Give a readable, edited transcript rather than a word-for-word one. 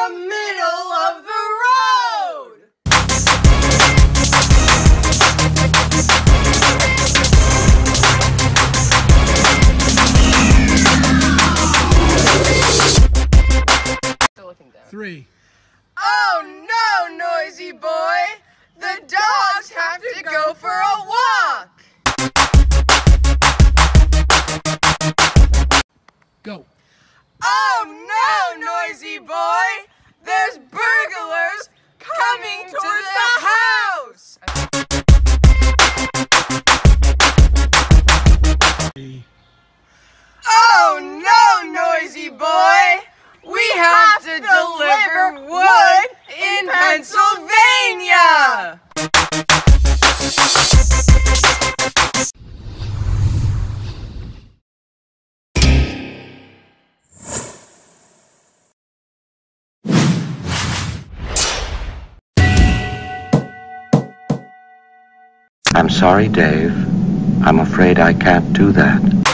the middle of the road! Still looking down. 3. Oh no, noisy boy! The dogs have to go for a walk! Go. Oh no, noisy boy! There's burglars coming to the house! Oh no, noisy boy! We have to deliver wood in Pennsylvania! I'm sorry, Dave. I'm afraid I can't do that.